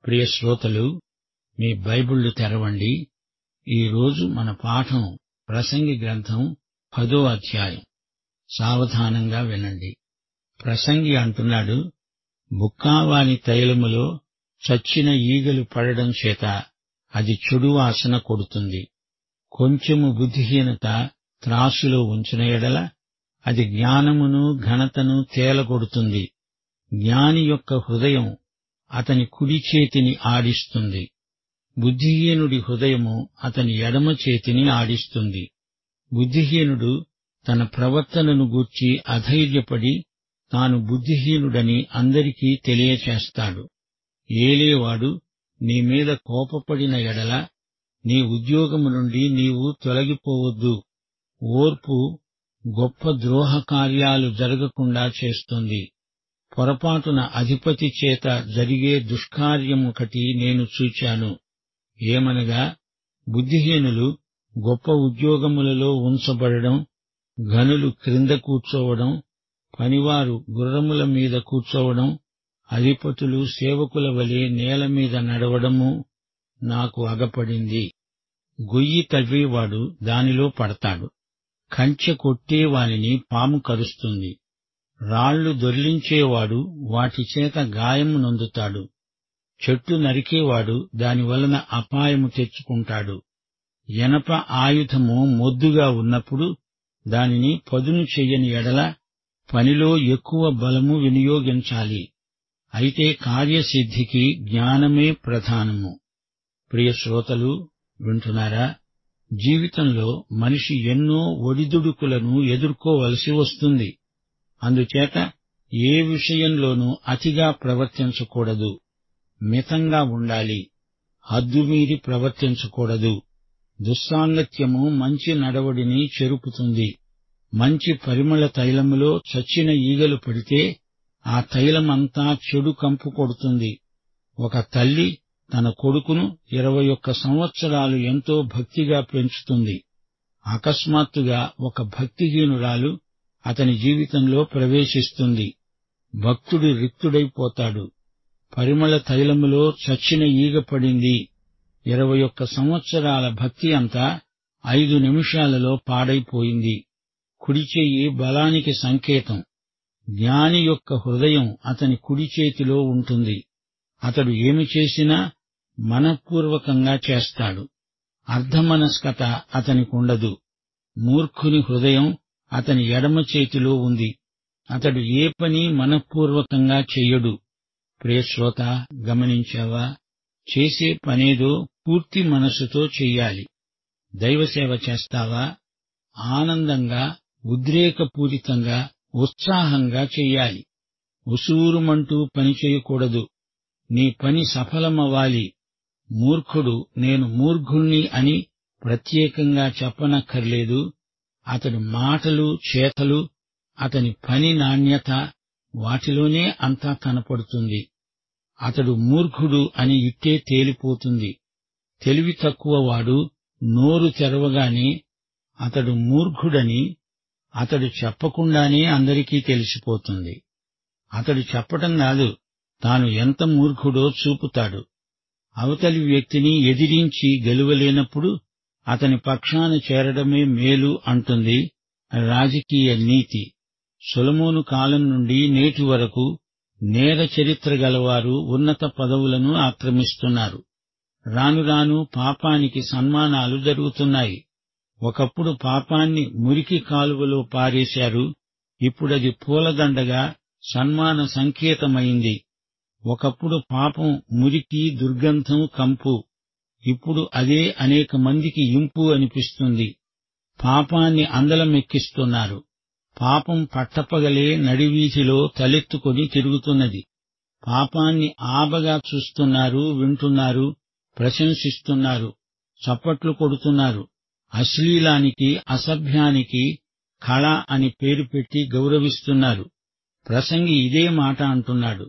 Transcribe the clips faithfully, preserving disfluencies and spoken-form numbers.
ప్రియ శ్రోతలు, మీ బైబిళ్లు తెరవండి. ఈరోజు మన పాఠం ప్రసంగి గ్రంథం పదో అధ్యాయం. సావధానంగా వినండి. ప్రసంగి అంటున్నాడు, బుక్కావాని తైలములో చచ్చిన ఈగలు పడడం చేత అది చెడు వాసన కొడుతుంది. కొంచెము బుద్ధిహీనత త్రాసులో ఉంచిన ఎడల అది జ్ఞానమును ఘనతను తేలగొడుతుంది. జ్ఞాని యొక్క హృదయం అతని కుడి చేతిని ఆడిస్తుంది, బుద్ధిహీనుడి హృదయము అతని ఎడమ చేతిని ఆడిస్తుంది. బుద్ధిహీనుడు తన ప్రవర్తనను గూర్చి అధైర్యపడి తాను బుద్ధిహీనుడని అందరికీ తెలియచేస్తాడు. ఏలేవాడు నీ మీద కోపపడిన ఎడల నీ ఉద్యోగము నుండి నీవు తొలగిపోవద్దు. ఓర్పు గొప్ప ద్రోహ కార్యాలు జరగకుండా చేస్తుంది. పొరపాటున అధిపతి చేత జరిగే దుష్కార్యమొకటి నేను చూచాను. ఏమనగా, బుద్ధిహీనులు గొప్ప ఉద్యోగములలో ఉంచబడడం, ఘనులు క్రింద కూర్చోవడం, పనివారు గుర్రముల మీద కూర్చోవడం, అధిపతులు సేవకుల వలె నేల మీద నడవడము నాకు అగపడింది. గొయ్యి తవ్వేవాడు దానిలో పడతాడు, కంచె కొట్టేవానిని పాము కరుస్తుంది. రాళ్లు దొర్లించేవాడు వాటిచేత గాయము నొందుతాడు. చెట్టు నరికేవాడు దానివలన అపాయము తెచ్చుకుంటాడు. ఎనప ఆయుధము మొద్దుగా ఉన్నప్పుడు దానిని పదును చెయ్యని ఎడల పనిలో ఎక్కువ బలము వినియోగించాలి. అయితే కార్యసిద్ధికి జ్ఞానమే ప్రధానము. ప్రియ శ్రోతలు, వింటున్నారా? జీవితంలో మనిషి ఎన్నో ఒడిదుడుకులను ఎదుర్కోవలసి వస్తుంది. అందుచేత ఏ విషయంలోనూ అతిగా ప్రవర్తించకూడదు. మితంగా ఉండాలి. హద్దుమీరి ప్రవర్తించకూడదు. దుస్సాంగత్యము మంచి నడవడిని చెరుపుతుంది. మంచి పరిమళ తైలములో చచ్చిన ఈగలు పడితే ఆ తైలమంతా చెడు కంపు కొడుతుంది. ఒక తల్లి తన కొడుకును ఇరవై ఒక్క సంవత్సరాలు ఎంతో భక్తిగా పెంచుతుంది. అకస్మాత్తుగా ఒక భక్తిహీనురాలు అతని జీవితంలో ప్రవేశిస్తుంది. భక్తుడు రిక్తుడైపోతాడు. పరిమళ తైలములో చచ్చిన ఈగ పడింది. ఇరవై ఒక్క సంవత్సరాల భక్తి అంతా ఐదు నిమిషాలలో పాడైపోయింది. కుడిచెయ్యి బలానికి సంకేతం. జ్ఞాని యొక్క హృదయం అతని కుడి చేతిలో ఉంటుంది. అతడు ఏమి చేసినా మనఃపూర్వకంగా చేస్తాడు. అర్ధమనస్కత అతనికుండదు. మూర్ఖుని హృదయం అతని ఎడమ చేతిలో ఉంది. అతడు ఏ పని మనఃపూర్వకంగా చెయ్యడు. ప్రియశ్రోత, గమనించావా? చేసే పనేదో పూర్తి మనస్సుతో చెయ్యాలి. దైవసేవ చేస్తావా? ఆనందంగా, ఉద్రేకపూరితంగా, ఉత్సాహంగా చెయ్యాలి. ఉసూరుమంటూ పని చేయకూడదు. నీ పని సఫలమవ్వాలి. మూర్ఖుడు నేను మూర్ఖుణ్ణి అని ప్రత్యేకంగా చెప్పనక్కర్లేదు. అతడి మాటలు, చేతలు, అతని పని నాణ్యత, వాటిలోనే అంతా కనపడుతుంది. అతడు మూర్ఖుడు అని ఇట్టే తేలిపోతుంది. తెలివి తక్కువవాడు నోరు తెరవగానే అతడు మూర్ఖుడని అతడు చెప్పకుండానే అందరికీ తెలిసిపోతుంది. అతడు చెప్పటం కాదు, తాను ఎంత మూర్ఖుడో చూపుతాడు. అవతలి వ్యక్తిని ఎదిరించి గెలువలేనప్పుడు అతని పక్షాన చేరడమే మేలు అంటుంది రాజకీయ నీతి. సొలొమోను కాలం నుండి నేటి వరకు నేర చరిత్ర గలవారు ఉన్నత పదవులను ఆక్రమిస్తున్నారు. రాను రాను పాపానికి సన్మానాలు జరుగుతున్నాయి. ఒకప్పుడు పాపాన్ని మురికి కాలువలో పారేశారు. ఇప్పుడది పూలదండగా సన్మాన సంకేతమైంది. ఒకప్పుడు పాపం మురికి, దుర్గంధం, కంపు. ఇప్పుడు అదే అనేక మందికి ఇంపు అనిపిస్తుంది. పాపాన్ని అందలమెక్కిస్తున్నారు. పాపం పట్టపగలే నడివీధిలో తలెత్తుకొని తిరుగుతున్నది. పాపాన్ని ఆబగా చూస్తున్నారు, వింటున్నారు, ప్రశంసిస్తున్నారు, చప్పట్లు కొడుతున్నారు. అశ్లీలానికి, అసభ్యానికి కళ అని పేరు పెట్టి గౌరవిస్తున్నారు. ప్రసంగి ఇదే మాట అంటున్నాడు.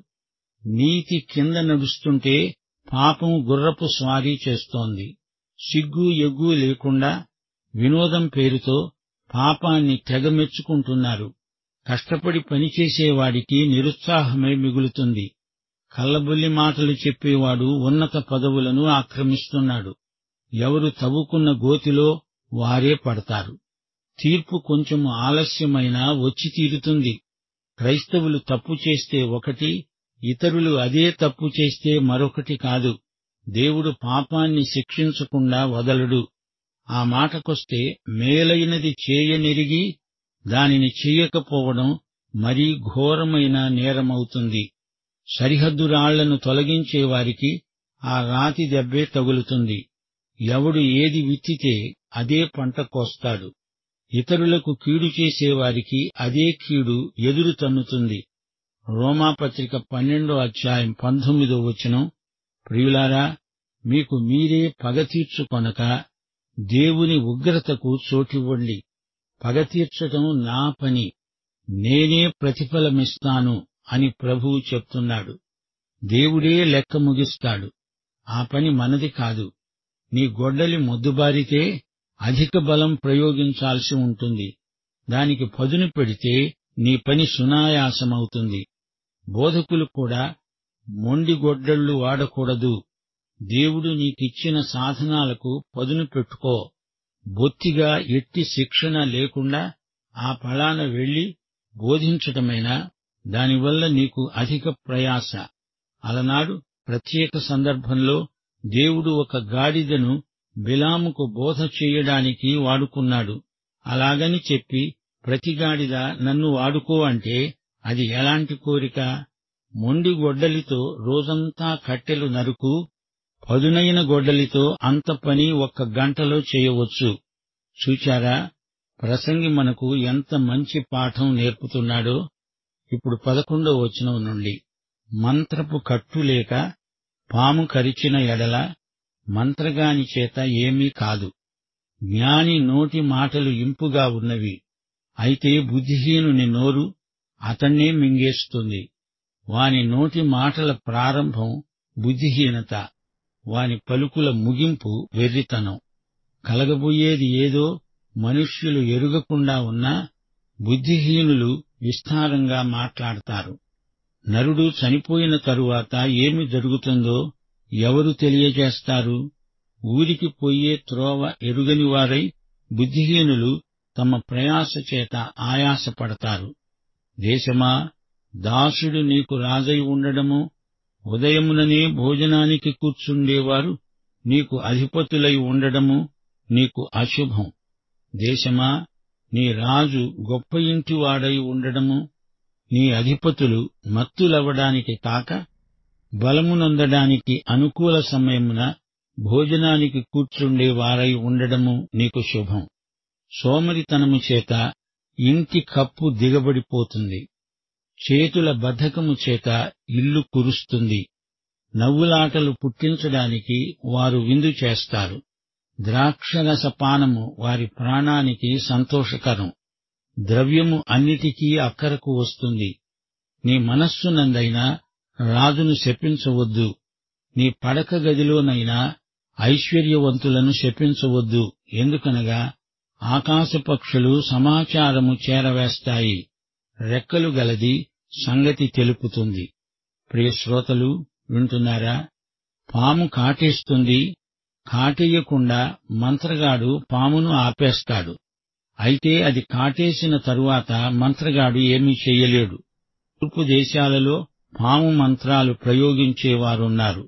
నీతి కింద నడుస్తుంటే పాపం గుర్రపు స్వారీ చేస్తోంది. సిగ్గు ఎగ్గు లేకుండా వినోదం పేరుతో పాపాన్ని తెగ మెచ్చుకుంటున్నారు. కష్టపడి పనిచేసేవాడికి నిరుత్సాహమే మిగులుతుంది. కల్లబుల్లి మాటలు చెప్పేవాడు ఉన్నత పదవులను ఆక్రమిస్తున్నాడు. ఎవరు తవ్వుకున్న గోతిలో వారే పడతారు. తీర్పు కొంచెం ఆలస్యమైనా వచ్చి తీరుతుంది. క్రైస్తవులు తప్పు చేస్తే ఒకటి, ఇతరులు అదే తప్పు చేస్తే మరొకటి కాదు. దేవుడు పాపాన్ని శిక్షించకుండా వదలడు. ఆ మాటకొస్తే మేలైనది చేయనెరిగి దానిని చెయ్యకపోవడం మరీ ఘోరమైన నేరమవుతుంది. సరిహద్దు రాళ్లను తొలగించేవారికి ఆ రాతి దెబ్బే తగులుతుంది. ఎవడు ఏది విత్తితే అదే పంట కోస్తాడు. ఇతరులకు కీడు చేసేవారికి అదే కీడు ఎదురు తన్నుతుంది. రోమాపత్రిక పన్నెండో అధ్యాయం పంతొమ్మిదో వచనం, ప్రియులారా, మీకు మీరే పగ తీర్చుకొనక దేవుని ఉగ్రతకు చోటివ్వండి. పగ తీర్చటం నా పని, నేనే ప్రతిఫలమిస్తాను అని ప్రభువు చెప్తున్నాడు. దేవుడే లెక్క ముగిస్తాడు. ఆ పని మనది కాదు. నీ గొడ్డలి మొద్దుబారితే అధిక బలం ప్రయోగించాల్సి ఉంటుంది. దానికి పదును పెడితే నీ పని సునాయాసమవుతుంది. బోధకులు కూడా మొండి గొడ్డళ్లు వాడకూడదు. దేవుడు నీకిచ్చిన సాధనాలకు పదును పెట్టుకో. బొత్తిగా ఎట్టి శిక్షణ లేకుండా ఆ ఫలాన వెళ్లి బోధించటమైనా దానివల్ల నీకు అధిక ప్రయాస. అలనాడు ప్రత్యేక సందర్భంలో దేవుడు ఒక గాడిదను బిలాముకు బోధ చెయ్యడానికి వాడుకున్నాడు. అలాగని చెప్పి ప్రతి గాడిద నన్ను వాడుకో అంటే అది ఎలాంటి కోరిక? మొండి గొడ్డలితో రోజంతా కట్టెలు నరుకు, పదునైన గొడ్డలితో అంత పని ఒక్క గంటలో చేయవచ్చు. చూచారా, ప్రసంగి మనకు ఎంత మంచి పాఠం నేర్పుతున్నాడో. ఇప్పుడు పదకొండో వచనం నుండి, మంత్రపు కట్టు లేక పాము కరిచిన ఎడల మంత్రగాని చేత ఏమీ కాదు. జ్ఞాని నోటి మాటలు ఇంపుగా ఉన్నవి, అయితే బుద్ధిహీనుని నోరు అతన్నే మింగేస్తుంది. వాని నోటి మాటల ప్రారంభం బుద్ధిహీనత, వాని పలుకుల ముగింపు వెర్రితనం. కలగబోయేది ఏదో మనుష్యులు ఎరుగకుండా ఉన్నా బుద్ధిహీనులు విస్తారంగా మాట్లాడతారు. నరుడు చనిపోయిన తరువాత ఏమి జరుగుతుందో ఎవరు తెలియజేస్తారు? ఊరికి పోయే త్రోవ ఎరుగనివారై బుద్ధిహీనులు తమ ప్రయాస చేత ఆయాసపడతారు. దేశమా, దాసుడు నీకు రాజై ఉండడము, ఉదయముననే భోజనానికి కూర్చుండేవారు నీకు అధిపతులై ఉండడము నీకు అశుభం. దేశమా, నీ రాజు గొప్ప ఇంటివాడై ఉండడము, నీ అధిపతులు మత్తులవ్వడానికి కాక బలమునొందడానికి అనుకూల సమయమున భోజనానికి కూర్చుండే వారై ఉండడము నీకు శుభం. సోమరితనము చేత ఇంటి కప్పు దిగబడిపోతుంది. చేతుల బద్ధకము చేత ఇల్లు కురుస్తుంది. నవ్వులాటలు పుట్టించడానికి వారు విందు చేస్తారు. ద్రాక్షరస పానము వారి ప్రాణానికి సంతోషకరం. ద్రవ్యము అన్నిటికీ అక్కరకు వస్తుంది. నీ మనస్సునందైనా రాజును శపించవద్దు. నీ పడక గదిలోనైనా ఐశ్వర్యవంతులను శపించవద్దు. ఎందుకనగా ఆకాశపక్షులు సమాచారము చేరవేస్తాయి, రెక్కలు గలది సంగతి తెలుపుతుంది. ప్రియ శ్రోతలు, వింటున్నారా? పాము కాటేస్తుంది. కాటేయకుండా మంత్రగాడు పామును ఆపేస్తాడు. అయితే అది కాటేసిన తరువాత మంత్రగాడు ఏమీ చెయ్యలేడు. తూర్పు దేశాలలో పాము మంత్రాలు ప్రయోగించేవారున్నారు.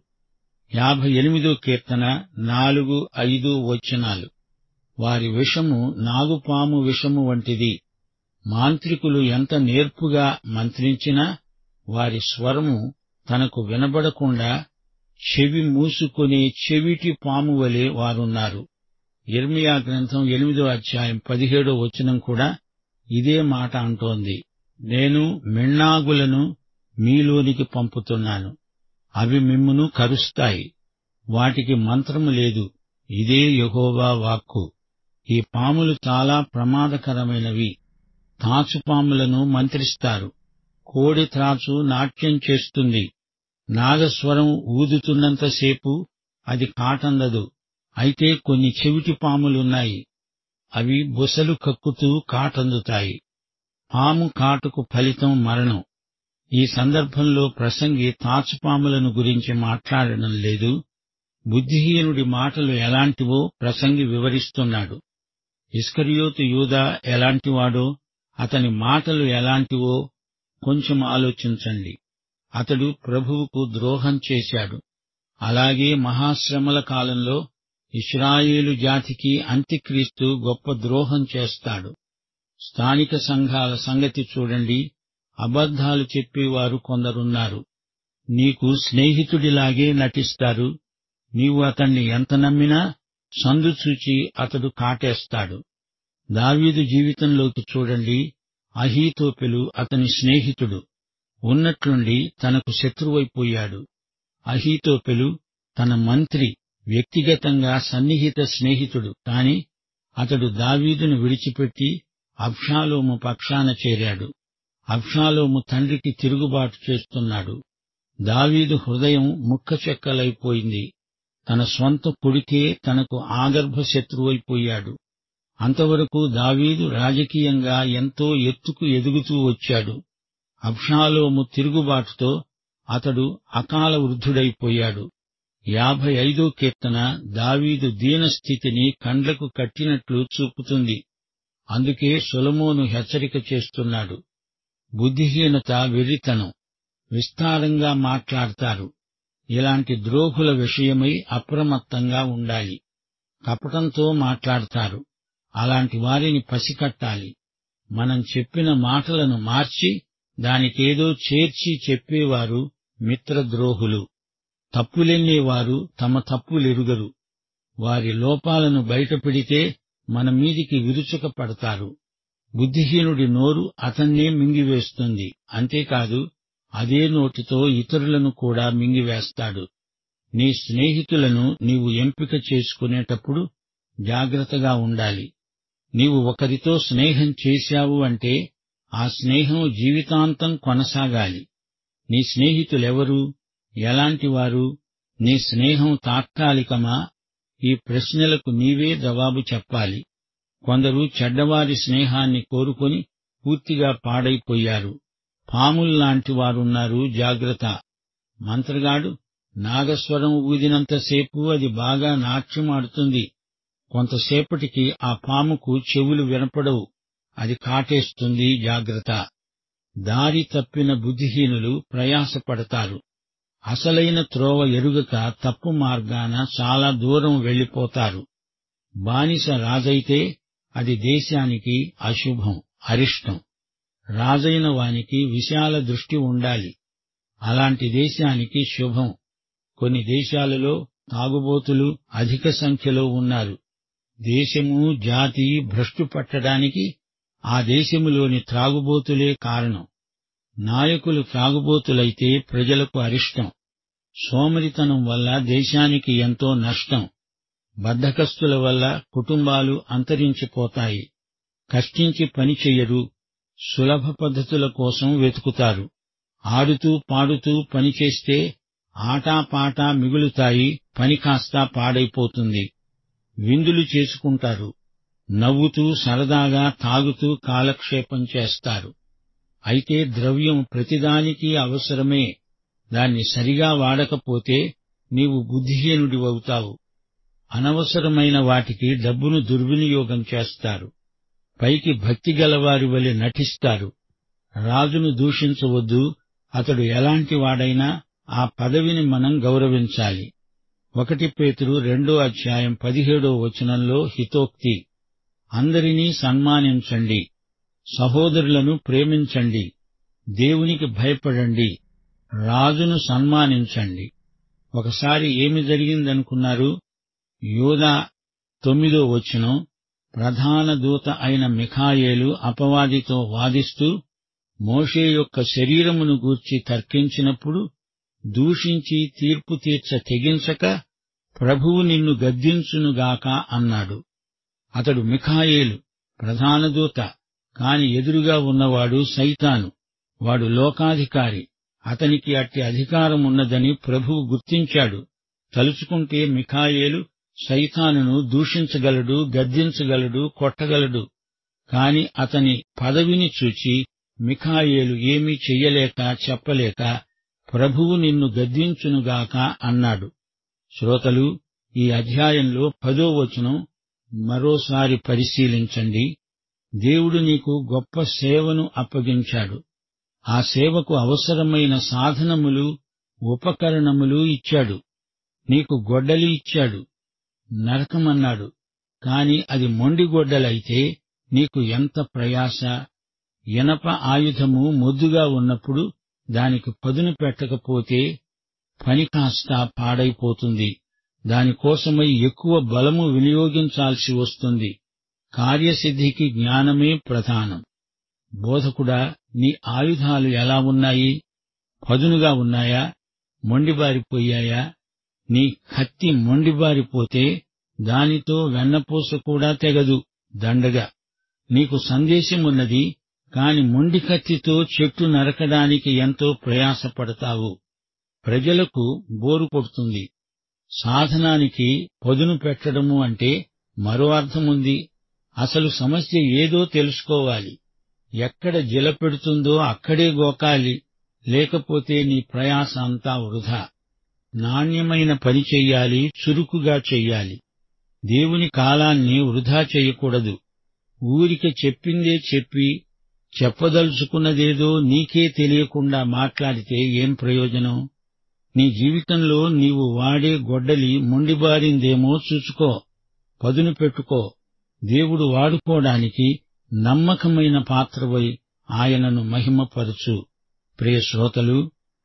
యాభై ఎనిమిదో కీర్తన నాలుగు ఐదు వచనాలు. వారి విషము నాగుపాము విషము వంటిది. మాంత్రికులు ఎంత నేర్పుగా మంత్రించినా వారి స్వరము తనకు వినబడకుండా చెవి మూసుకునే చెవిటి పాము వలె వారున్నారు. యిర్మీయా గ్రంథం ఎనిమిదో అధ్యాయం పదిహేడో వచనం కూడా ఇదే మాట అంటోంది. నేను మిన్నాగులను మీలోనికి పంపుతున్నాను, అవి మిమ్మును కరుస్తాయి. వాటికి మంత్రము లేదు, ఇదే యెహోవా వాక్కు. ఈ పాములు చాలా ప్రమాదకరమైనవి. తాచుపాములను మంత్రిస్తారు. కోడి త్రాచు నాట్యం చేస్తుంది. నాగస్వరం ఊదుతున్నంతసేపు అది కాటందదు. అయితే కొన్ని చెవిటి పాములున్నాయి, అవి బుసలు కక్కుతూ కాటందుతాయి. పాము కాటుకు ఫలితం మరణం. ఈ సందర్భంలో ప్రసంగి తాచుపాములను గురించి మాట్లాడడం లేదు. బుద్ధిహీనుడి మాటలు ఎలాంటివో ప్రసంగి వివరిస్తున్నాడు. ఇస్కరియోతు యూదా ఎలాంటివాడో, అతని మాటలు ఎలాంటివో కొంచెం ఆలోచించండి. అతడు ప్రభువుకు ద్రోహం చేశాడు. అలాగే మహాశ్రమల కాలంలో ఇశ్రాయేలు జాతికి అంత్యక్రీస్తు గొప్ప ద్రోహం చేస్తాడు. స్థానిక సంఘాల సంగతి చూడండి. అబద్ధాలు చెప్పేవారు కొందరున్నారు. నీకు స్నేహితుడిలాగే నటిస్తారు. నీవు అతన్ని ఎంత నమ్మినా సందుచూచి అతడు కాటేస్తాడు. దావీదు జీవితంలోకి చూడండి. అహీతోపెలు అతని స్నేహితుడు. ఉన్నట్లుండి తనకు శత్రువైపోయాడు. అహీతోపెలు తన మంత్రి, వ్యక్తిగతంగా సన్నిహిత స్నేహితుడు. కాని అతడు దావీదును విడిచిపెట్టి అబ్షాలోము పక్షాన చేరాడు. అబ్షాలోము తండ్రికి తిరుగుబాటు చేస్తున్నాడు. దావీదు హృదయం ముక్కచెక్కలైపోయింది. తన స్వంత కొడుకే తనకు ఆగర్భ శత్రువైపోయాడు. అంతవరకు దావీదు రాజకీయంగా ఎంతో ఎత్తుకు ఎదుగుతూ వచ్చాడు. అబ్షాలోము తిరుగుబాటుతో అతడు అకాల వృద్ధుడైపోయాడు. యాభై ఐదో కీర్తన దావీదు దీనస్థితిని కండ్లకు కట్టినట్లు చూపుతుంది. అందుకే సొలొమోను హెచ్చరిక చేస్తున్నాడు. బుద్ధిహీనత వెర్రితనం. విస్తారంగా మాట్లాడతారు. ఇలాంటి ద్రోహుల విషయమై అప్రమత్తంగా ఉండాలి. కపటంతో మాట్లాడతారు. అలాంటి వారిని పసికట్టాలి. మనం చెప్పిన మాటలను మార్చి దానికేదో చేర్చి చెప్పేవారు మిత్రద్రోహులు. తప్పులెన్నేవారు తమ తప్పులెరుగరు. వారి లోపాలను బయటపెడితే మన మీదికి విరుచుకపడతారు. బుద్ధిహీనుడి నోరు అతన్నే మింగివేస్తుంది. అంతేకాదు, అదే నోటితో ఇతరులను కూడా మింగివేస్తాడు. నీ స్నేహితులను నీవు ఎంపిక చేసుకునేటప్పుడు జాగ్రత్తగా ఉండాలి. నీవు ఒకరితో స్నేహం చేశావు అంటే ఆ స్నేహం జీవితాంతం కొనసాగాలి. నీ స్నేహితులెవరు? ఎలాంటివారు? నీ స్నేహం తాత్కాలికమా? ఈ ప్రశ్నలకు నీవే జవాబు చెప్పాలి. కొందరు చెడ్డవారి స్నేహాన్ని కోరుకొని పూర్తిగా పాడైపోయారు. పాముల్లాంటి వారున్నారు. జాగ్రత్త. మంత్రగాడు నాగస్వరం ఊదినంతసేపు అది బాగా నాట్యమాడుతుంది. కొంతసేపటికి ఆ పాముకు చెవులు వినపడవు. అది కాటేస్తుంది. జాగ్రత్త. దారి తప్పిన బుద్ధిహీనులు ప్రయాసపడతారు. అసలైన త్రోవ ఎరుగక తప్పు మార్గాన చాలా దూరం వెళ్లిపోతారు. బానిస రాజైతే అది దేశానికి అశుభం, అరిష్టం. రాజైన వానికి విశాల దృష్టి ఉండాలి. అలాంటి దేశానికి శుభం. కొన్ని దేశాలలో తాగుబోతులు అధిక సంఖ్యలో ఉన్నారు. దేశము జాతి భ్రష్టు పట్టడానికి ఆ దేశములోని త్రాగుబోతులే కారణం. నాయకులు త్రాగుబోతులైతే ప్రజలకు అరిష్టం. సోమరితనం వల్ల దేశానికి ఎంతో నష్టం. బద్ధకస్తుల వల్ల కుటుంబాలు అంతరించిపోతాయి. కష్టించి పని చెయ్యరు. సులభ పద్ధతుల కోసం వెతుకుతారు. ఆడుతూ పాడుతూ పనిచేస్తే ఆటాపాటా మిగులుతాయి. పని కాస్తా పాడైపోతుంది. విందులు చేసుకుంటారు. నవ్వుతూ సరదాగా తాగుతూ కాలక్షేపం చేస్తారు. అయితే ద్రవ్యం ప్రతిదానికీ అవసరమే. దాన్ని సరిగా వాడకపోతే నీవు బుద్ధిహీనుడివవుతావు. అనవసరమైన వాటికి డబ్బును దుర్వినియోగం చేస్తారు. పైకి భక్తి గలవారి వలె నటిస్తారు. రాజును దూషించవద్దు. అతడు ఎలాంటి వాడైనా ఆ పదవిని మనం గౌరవించాలి. ఒకటి పేతురు రెండో అధ్యాయం పదిహేడో వచనంలో హితోక్తి. అందరినీ సన్మానించండి. సహోదరులను ప్రేమించండి. దేవునికి భయపడండి. రాజును సన్మానించండి. ఒకసారి ఏమి జరిగిందనుకున్నారు? యూదా తొమ్మిదో వచనం. ప్రధాన దూత అయిన మిఖాయేలు అపవాదితో వాదిస్తూ మోషే యొక్క శరీరమును గూర్చి తర్కించినప్పుడు దూషించి తీర్పు తీర్చ తెగించక ప్రభువు నిన్ను గద్దించునుగాక అన్నాడు. అతడు మిఖాయేలు, ప్రధాన దూత. కాని ఎదురుగా ఉన్నవాడు సైతాను. వాడు లోకాధికారి. అతనికి అట్టి అధికారమున్నదని ప్రభువు గుర్తించాడు. తలుచుకుంటే మిఖాయేలు సైతానును దూషించగలడు, గద్దించగలడు, కొట్టగలడు. కాని అతని పదవిని చూచి మిఖాయేలు ఏమీ చెయ్యలేక చెప్పలేక ప్రభువు నిన్ను గద్దించునుగాక అన్నాడు. శ్రోతలు, ఈ అధ్యాయంలో పదో వచనం మరోసారి పరిశీలించండి. దేవుడు నీకు గొప్ప సేవను అప్పగించాడు. ఆ సేవకు అవసరమైన సాధనములు, ఉపకరణములు ఇచ్చాడు. నీకు గొడ్డలి ఇచ్చాడు. నరకమన్నాడు. కాని అది మొండి గొడ్డలైతే నీకు ఎంత ప్రయాస! ఇనప ఆయుధము మొద్దుగా ఉన్నప్పుడు దానికి పదును పెట్టకపోతే పని కాస్త పాడైపోతుంది. దానికోసమై ఎక్కువ బలము వినియోగించాల్సి వస్తుంది. కార్యసిద్ధికి జ్ఞానమే ప్రధానం. బోధకుడా, నీ ఆయుధాలు ఎలా ఉన్నాయి? పదునుగా ఉన్నాయా? మొండిబారిపోయాయా? నీ కత్తి మొండిబారిపోతే దానితో వెన్నపూస కూడా తెగదు. దండగా నీకు సందేశమున్నది, కాని మొండి కత్తితో చెట్టు నరకడానికి ఎంతో ప్రయాసపడతావు. ప్రజలకు బోరు కొడుతుంది. సాధనానికి పదును పెట్టడము అంటే మరో అర్థముంది. అసలు సమస్య ఏదో తెలుసుకోవాలి. ఎక్కడ జిలపెడుతుందో అక్కడే గోకాలి, లేకపోతే నీ ప్రయాస అంతా వృధా. నాణ్యమైన పని చెయ్యాలి, చురుకుగా చెయ్యాలి. దేవుని కాలాన్ని వృధా చెయ్యకూడదు. ఊరికే చెప్పిందే చెప్పి చెప్పదలుచుకున్నదేదో నీకే తెలియకుండా మాట్లాడితే ఏం ప్రయోజనం? నీ జీవితంలో నీవు వాడే గొడ్డలి మొండిబారిందేమో చూసుకో, పదును పెట్టుకో. దేవుడు వాడుకోవడానికి నమ్మకమైన పాత్రవై ఆయనను మహిమపరచు. ప్రియ శ్రోతలు,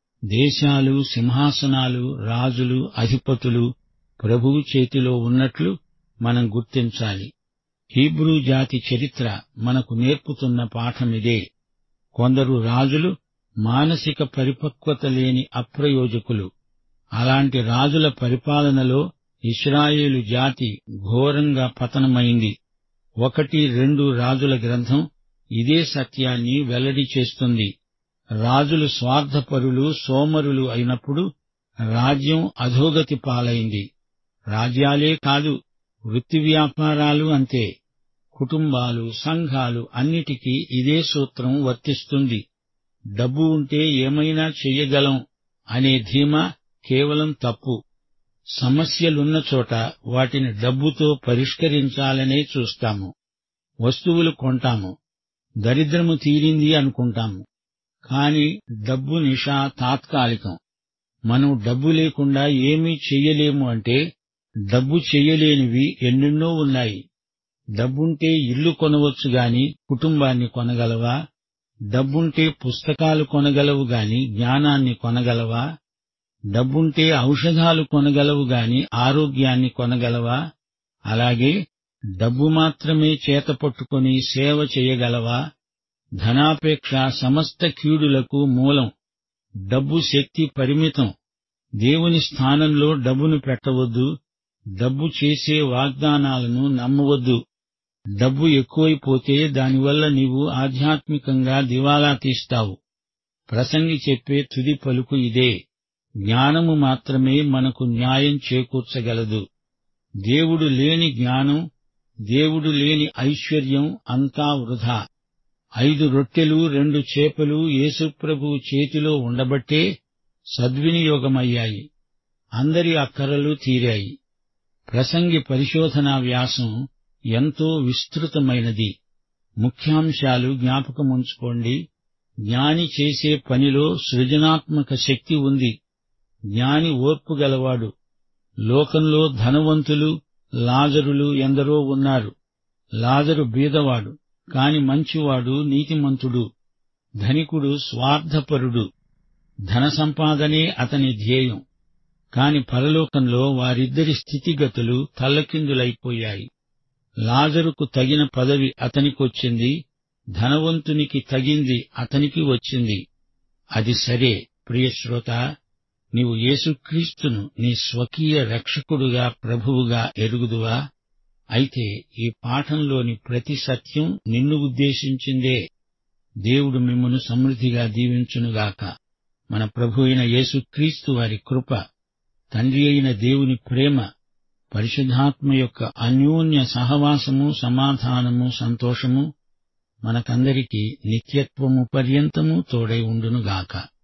దేశాలు, సింహాసనాలు, రాజులు, అధిపతులు ప్రభువు చేతిలో ఉన్నట్లు మనం గుర్తించాలి. హీబ్రూ జాతి చరిత్ర మనకు నేర్పుతున్న పాఠమిదే. కొందరు రాజులు మానసిక పరిపక్వత లేని అప్రయోజకులు. అలాంటి రాజుల పరిపాలనలో ఇశ్రాయేలు జాతి ఘోరంగా పతనమైంది. ఒకటి రెండు రాజుల గ్రంథం ఇదే సత్యాన్ని వెల్లడి చేస్తుంది. రాజులు స్వార్థపరులు, సోమరులు అయినప్పుడు రాజ్యం అధోగతి పాలైంది. రాజ్యాలే కాదు, వృత్తి వ్యాపారాలు అంతే. కుటుంబాలు, సంఘాలు అన్నిటికీ ఇదే సూత్రం వర్తిస్తుంది. డబ్బు ఉంటే ఏమైనా చెయ్యగలం అనే ధీమా కేవలం తప్పు. సమస్యలున్న చోట వాటిని డబ్బుతో పరిష్కరించాలనే చూస్తాము. వస్తువులు కొంటాము, దరిద్రము తీరింది అనుకుంటాము. కాని డబ్బు నిషా తాత్కాలికం. మనం డబ్బు లేకుండా ఏమీ చెయ్యలేము అంటే డబ్బు చెయ్యలేనివి ఎన్నెన్నో ఉన్నాయి. డబ్బుంటే ఇల్లు కొనవచ్చు గాని కుటుంబాన్ని కొనగలవా? డబ్బుంటే పుస్తకాలు కొనగలవు గాని జ్ఞానాన్ని కొనగలవా? డబ్బుంటే ఔషధాలు కొనగలవు గాని ఆరోగ్యాన్ని కొనగలవా? అలాగే డబ్బు మాత్రమే చేతపట్టుకొని సేవ చేయగలవా? ధనాపేక్ష సమస్త కీడులకు మూలం. డబ్బు శక్తి పరిమితం. దేవుని స్థానంలో డబ్బును పెట్టవద్దు. డబ్బు చేసే వాగ్దానాలను నమ్మవద్దు. డబ్బు ఎక్కువైపోతే దానివల్ల నీవు ఆధ్యాత్మికంగా దివాలా తీస్తావు. ప్రసంగి చెప్పే తుది పలుకు ఇదే: జ్ఞానము మాత్రమే మనకు న్యాయం చేకూర్చగలదు. దేవుడు లేని జ్ఞానం, దేవుడు లేని ఐశ్వర్యం అంతా వృధా. ఐదు రొట్టెలు రెండు చేపలు యేసుప్రభువు చేతిలో ఉండబట్టే సద్వినియోగమయ్యాయి. అందరి అక్కరలు తీరాయి. ప్రసంగి పరిశోధనా వ్యాసం ఎంతో విస్తృతమైనది. ముఖ్యాంశాలు జ్ఞాపకముంచుకోండి. జ్ఞాని చేసే పనిలో సృజనాత్మక శక్తి ఉంది. జ్ఞాని ఓర్పు గలవాడు. లోకంలో ధనవంతులు, లాజరులు ఎందరో ఉన్నారు. లాజరు బీదవాడు, కాని మంచివాడు, నీతిమంతుడు. ధనికుడు స్వార్థపరుడు. ధన సంపాదనే అతని ధ్యేయం. కాని పరలోకంలో వారిద్దరి స్థితిగతులు తల్లకిందులైపోయాయి. లాజరుకు తగిన పదవి అతనికొచ్చింది, ధనవంతునికి తగింది అతనికి వచ్చింది. అది సరే. ప్రియశ్రోత, నీవు యేసుక్రీస్తును నీ స్వకీయ రక్షకుడుగా, ప్రభువుగా ఎరుగుదువా? అయితే ఈ పాఠంలోని ప్రతి సత్యం నిన్ను ఉద్దేశించిందే. దేవుడు మిమ్మును సమృద్ధిగా దీవించునుగాక. మన ప్రభు అయిన యేసుక్రీస్తు వారి కృప, తండ్రి అయిన దేవుని ప్రేమ, పరిశుద్ధాత్మ యొక్క అన్యోన్య సహవాసము, సమాధానము, సంతోషము మనకందరికీ నిత్యత్వము పర్యంతము తోడై ఉండునుగాక.